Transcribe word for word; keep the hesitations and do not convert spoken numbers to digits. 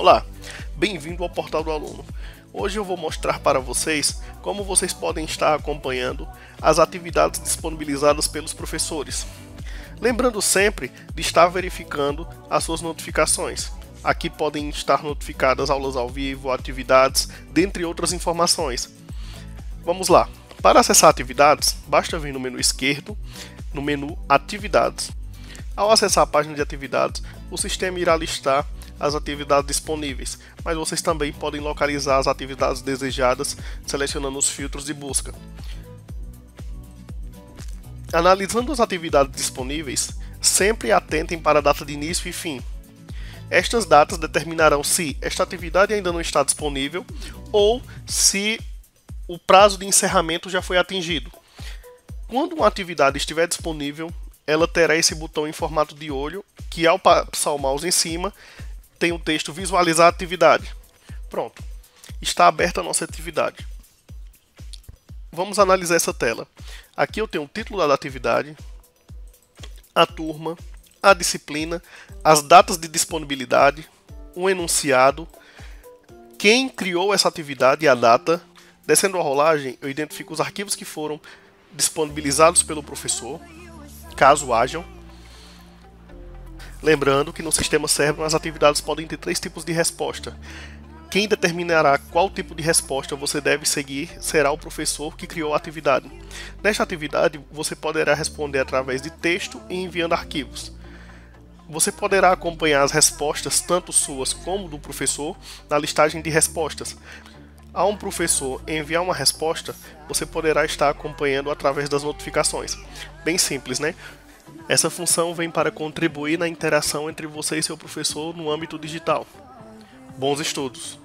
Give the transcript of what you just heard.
Olá, bem-vindo ao Portal do Aluno. Hoje eu vou mostrar para vocês como vocês podem estar acompanhando as atividades disponibilizadas pelos professores. Lembrando sempre de estar verificando as suas notificações. Aqui podem estar notificadas aulas ao vivo, atividades, dentre outras informações. Vamos lá. Para acessar atividades, basta vir no menu esquerdo, no menu Atividades. Ao acessar a página de atividades, o sistema irá listar as atividades disponíveis, mas vocês também podem localizar as atividades desejadas selecionando os filtros de busca. Analisando as atividades disponíveis, sempre atentem para a data de início e fim. Estas datas determinarão se esta atividade ainda não está disponível ou se o prazo de encerramento já foi atingido. Quando uma atividade estiver disponível, ela terá esse botão em formato de olho, que ao passar o mouse em cima, tem o texto Visualizar a atividade. Pronto, está aberta a nossa atividade. Vamos analisar essa tela. Aqui eu tenho o título da atividade, a turma, a disciplina, as datas de disponibilidade, o enunciado, quem criou essa atividade e a data. Descendo a rolagem, eu identifico os arquivos que foram disponibilizados pelo professor, caso hajam. Lembrando que no sistema Cérebro as atividades podem ter três tipos de resposta. Quem determinará qual tipo de resposta você deve seguir será o professor que criou a atividade. Nesta atividade, você poderá responder através de texto e enviando arquivos. Você poderá acompanhar as respostas, tanto suas como do professor, na listagem de respostas. Ao um professor enviar uma resposta, você poderá estar acompanhando através das notificações. Bem simples, né? Essa função vem para contribuir na interação entre você e seu professor no âmbito digital. Bons estudos!